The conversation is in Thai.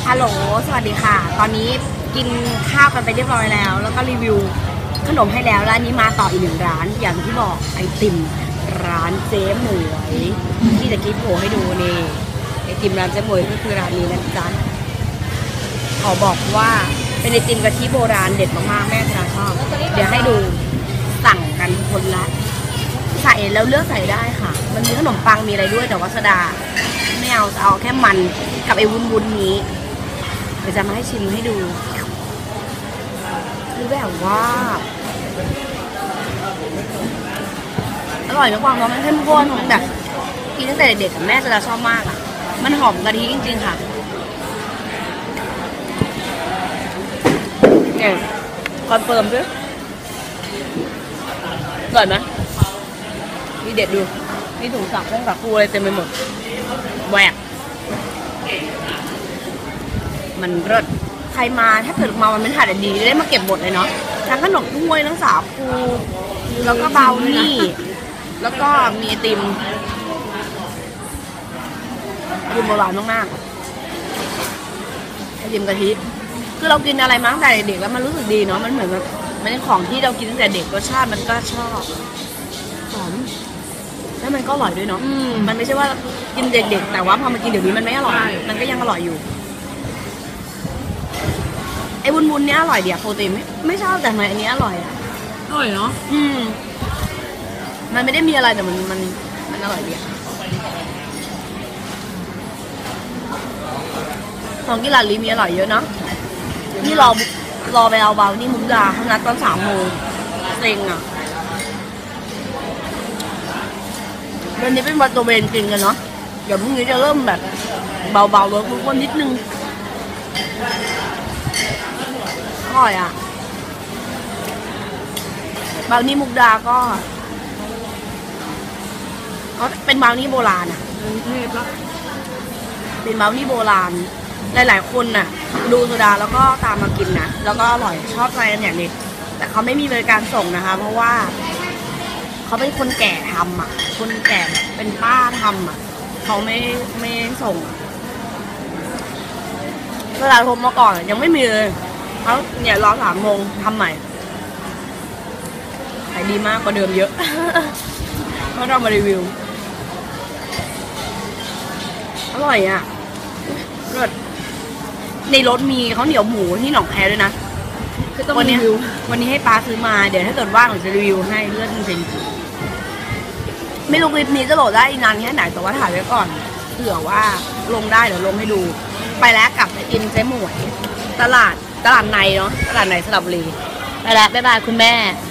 ฮัลโหลสวัสดีค่ะตอนนี้กินข้าวกันไปเรียบร้อยแล้วแล้วก็รีวิวขนมให้แล้วร้านนี้มาต่ออีกหนึ่งร้านอย่างที่บอกไอติมร้านเจ๊หมวยที่จะกิ๊บโผล่ให้ดูนี่ไอติมร้านเจ๊หมวยก็คือร้านนี้นะจ๊ะขอบอกว่าเป็นไอติมกะทิโบราณเด็ดมากๆแม่ธนาชอบเดี๋ยวให้ดูสั่งกันคนละใส่แล้วเลือกใส่ได้ค่ะมันมีขนมปังมีอะไรด้วยแต่ว่าโซดาไม่เอาจะเอาแค่มันกับไอ้วุ้นๆนี้เดี๋ยวจะมาให้ชิมให้ดูคือแบบว่าอร่อยนะความร้อนมันเข้มข้นแบบกินตั้งแต่เด็กกับแม่จะชอบมากอ่ะมันหอมกะทิจริงๆค่ะเนี่ยคอนเฟิร์มด้วยอร่อยไหมนี่เด็ดดูนี่ถุงสักต้องสักคูอะไรเต็มไปหมดแหวกมันรสใครมาถ้าเกิดมามันไม่ถ่ายดีได้มาเก็บหมดเลยเนาะทั้งขนมถ้วยทั้งสาคูแล้วก็เบานี่แล้วก็มีไอติมโบราณมากๆไอติมกะทิคือเรากินอะไรมาตั้งแต่เด็กแล้วมันรู้สึกดีเนาะมันเหมือนแบบมันเป็นของที่เรากินตั้งแต่เด็กรสชาติมันก็ชอบหอมแล้วมันก็อร่อยด้วยเนาะมันไม่ใช่ว่ากินเด็กๆแต่ว่าพอมากินเดี๋ยวนี้มันไม่อร่อยมันก็ยังอร่อยอยู่ไอ้วุ้นๆเนี้ยอร่อยเดียวโปรตีนไม่ชอบแต่ทำไมอันนี้อร่อยอ่ะอร่อยเนาะมันไม่ได้มีอะไรแต่มันอร่อยดีของกินร้านลีมีอร่อยเยอะเนาะนี่รอไปเอาเบานี่มุกดาเขานัดตอน3 โมงเซ็งอ่ะวันนี้เป็นวันตัวเบนกินกันเนาะเดี๋ยวพรุ่งนี้จะเริ่มแบบเบาๆลดทุกคนนิดนึงอร่อยอ่ะบราวนี่มุกดาก็เป็นบราวนี่โบราณอ่ะเป็นบราวนี่โบราณหลายๆคนน่ะดูโซดาแล้วก็ตามมากินนะแล้วก็อร่อยชอบใจกันอย่างนี้แต่เขาไม่มีบริการส่งนะคะเพราะว่าเขาเป็นคนแก่ทำอ่ะคนแก่เป็นป้าทำอ่ะเขาไม่ส่งเวลาโทรมาก่อนยังไม่มีเลยเขาเนี่ยรอ3 โมงทำใหม่ขายดีมากกว่าเดิมเยอะเพราะเรามารีวิวอร่อยอ่ะรสในรถมีข้าวเหนียวหมูที่หนองแคด้วยนะคือวันนี้ให้ป้าซื้อมาเดี๋ยวถ้าเกิดว่างหนูจะรีวิวให้เลือดจริงๆไม่รู้คลิปนี้จะโหลดได้นานแค่ไหนแต่ว่าถ่ายไว้ก่อนเผื่อว่าลงได้เดี๋ยวลงให้ดูไปแล้วกับไอติมเจ๊หมวยตลาดในเนาะตลาดในสระบุรีไปแล้วบ๊ายบายคุณแม่